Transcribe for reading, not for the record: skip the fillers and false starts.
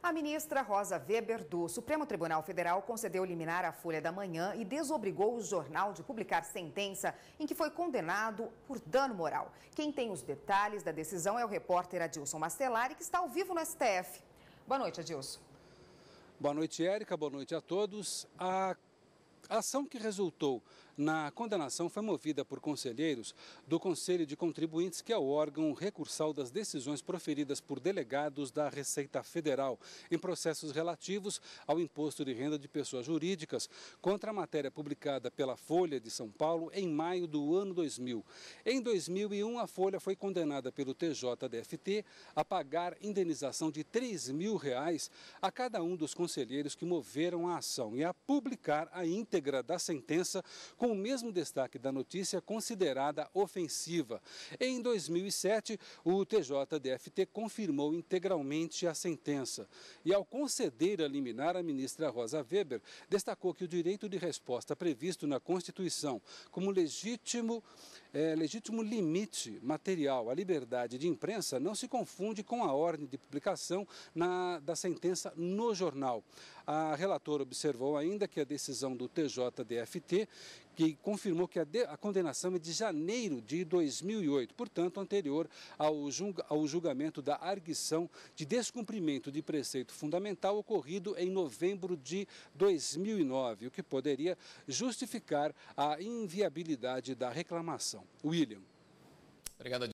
A ministra Rosa Weber, do Supremo Tribunal Federal, concedeu liminar à Folha da Manhã e desobrigou o jornal de publicar sentença em que foi condenado por dano moral. Quem tem os detalhes da decisão é o repórter Adilson Mastelari, que está ao vivo no STF. Boa noite, Adilson. Boa noite, Érica. Boa noite a todos. A ação que resultou na condenação foi movida por conselheiros do Conselho de Contribuintes, que é o órgão recursal das decisões proferidas por delegados da Receita Federal em processos relativos ao imposto de renda de pessoas jurídicas contra a matéria publicada pela Folha de São Paulo em maio do ano 2000. Em 2001, a Folha foi condenada pelo TJDFT a pagar indenização de R$3 mil a cada um dos conselheiros que moveram a ação e a publicar a íntegra da sentença com o mesmo destaque da notícia considerada ofensiva. Em 2007, o TJDFT confirmou integralmente a sentença. E ao conceder a liminar, a ministra Rosa Weber destacou que o direito de resposta previsto na Constituição como legítimo limite material à liberdade de imprensa não se confunde com a ordem de publicação da sentença no jornal. A relatora observou ainda que a decisão do TJDFT, que confirmou que a condenação é de janeiro de 2008, portanto anterior ao julgamento da arguição de descumprimento de preceito fundamental ocorrido em novembro de 2009, o que poderia justificar a inviabilidade da reclamação. William. Obrigado.